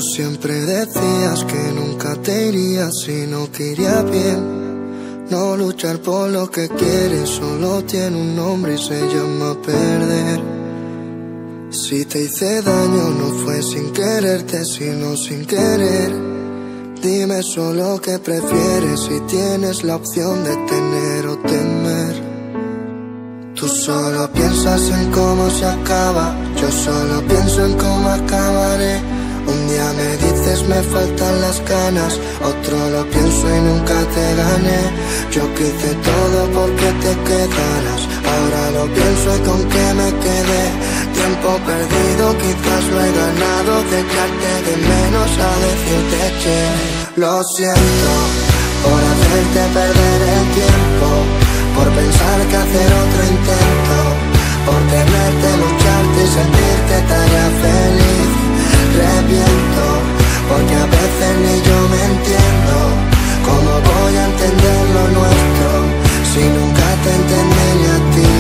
siempre decías que nunca te irías si no te iría bien. No luchar por lo que quieres solo tiene un nombre y se llama perder. Si te hice daño no fue sin quererte sino sin querer. Dime solo qué prefieres si tienes la opción de tener o temer. Tú solo piensas en cómo se acaba, yo solo pienso en cómo acabaré. Un día me dices me faltan las ganas, otro lo pienso y nunca te gané. Yo quise todo porque te quedaras, ahora lo pienso y con qué me quedé. Tiempo perdido, quizás lo he ganado, de echarte de menos a decirte che. Lo siento por hacerte perder el tiempo, por pensar que hacer otro intento, por tenerte, lucharte y sentirte tan feliz. Reviento, porque a veces ni yo me entiendo. ¿Cómo voy a entender lo nuestro si nunca te entendí ni a ti?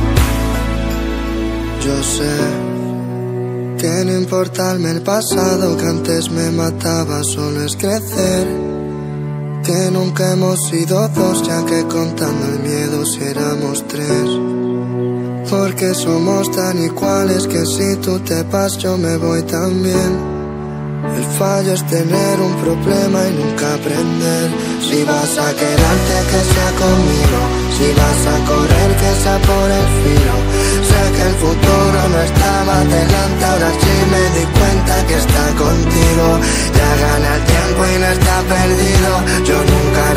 Yo sé que no importarme el pasado que antes me mataba, solo es crecer. Que nunca hemos sido dos, ya que contando el miedo si éramos tres. Porque somos tan iguales que si tú te vas yo me voy también. El fallo es tener un problema y nunca aprender. Si vas a quedarte que sea conmigo, si vas a correr que sea por el filo. Sé que el futuro no estaba delante, ahora sí me di cuenta que está contigo. Ya gana el tiempo y no está perdido. Yo nunca